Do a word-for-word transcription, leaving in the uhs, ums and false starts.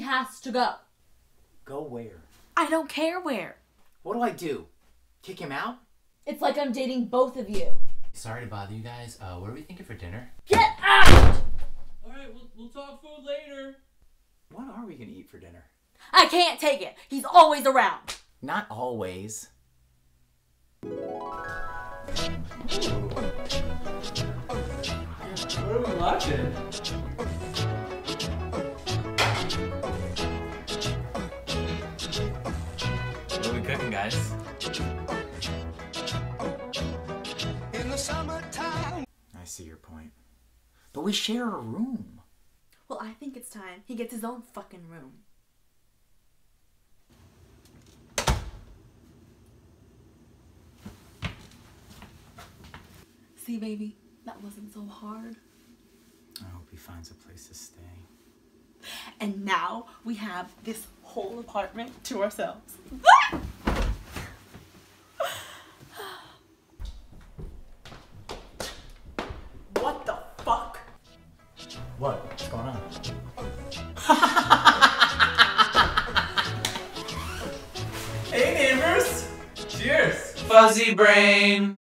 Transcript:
has to go. Go where? I don't care where. What do I do? Kick him out? It's like I'm dating both of you. Sorry to bother you guys. Uh, what are we thinking for dinner? Get out! Alright, we'll, we'll talk food later. What are we gonna eat for dinner? I can't take it. He's always around. Not always. What are we watching? What are we cooking, guys? In the summertime. I see your point. But we share a room. Well, I think it's time he gets his own fucking room. See, baby, that wasn't so hard. I hope he finds a place to stay. And now we have this whole apartment to ourselves. What the fuck? What? What's going on? Hey neighbors! Cheers! Fuzzy brain!